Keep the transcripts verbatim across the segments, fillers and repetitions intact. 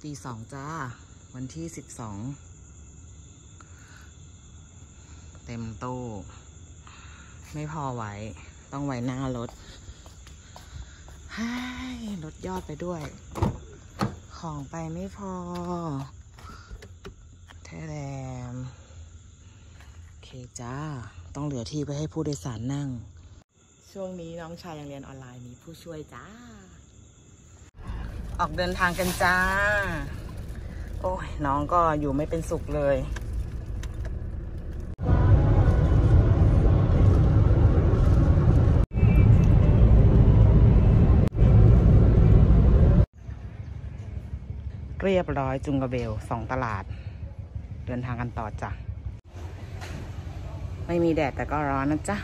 ตีสองจ้าวันที่สิบสองเต็มตู้ไม่พอไหวต้องไว้หน้ารถให้ลดยอดไปด้วยของไปไม่พอแท้แรมโอเคจ้าต้องเหลือที่ไปให้ผู้โดยสารนั่งช่วงนี้น้องชายยังเรียนออนไลน์มีผู้ช่วยจ้าออกเดินทางกันจ้าโอ้ยน้องก็อยู่ไม่เป็นสุขเลยเรียบร้อยจุงกระเบลสองตลาดเดินทางกันต่อจ้ะไม่มีแดดแต่ก็ร้อนนะจ๊ะ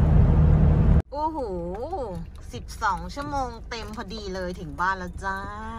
โอ้โหสิบสองชั่วโมงเต็มพอดีเลยถึงบ้านแล้วจ้า